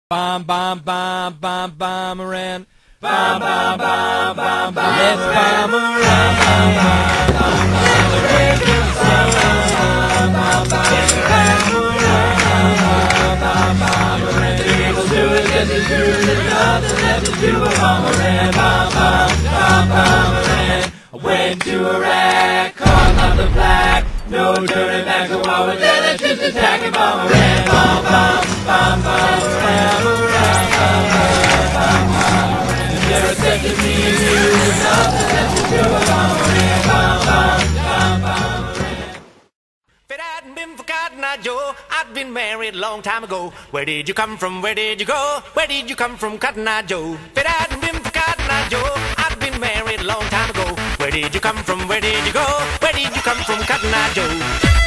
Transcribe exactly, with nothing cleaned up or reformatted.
Bomb, bomb, bomb, bomb, bomb around. Bomb, bomb, bomb, bomb, bomb. Let's bomb around. Bomb, bomb, bomb, bomb. Let's bomb around. Bomb, bomb around. The people do it just as true as nothing left to do but bomb around. Bomb, bomb, bomb, bomb around. I went to Iraq, caught up the black. No turning back, so I was there, let's just attack and bomb around. Bomb, bomb, bomb, bomb around, around, bomb, bomb, bomb, bomb around. There are such as me and you, there's nothing left to do but bomb around. Bomb, bomb, bomb, bomb around. If it hadn't been for Cotton Eye Joe, I'd been married a long time ago. Where did you come from, where did you go? Where did you come from, Cotton Eye Joe? If it hadn't been for Cotton Eye Joe, I'd been married a long time ago. Where did you come from, where did you go? Where did you come from, Cotton Eye Joe?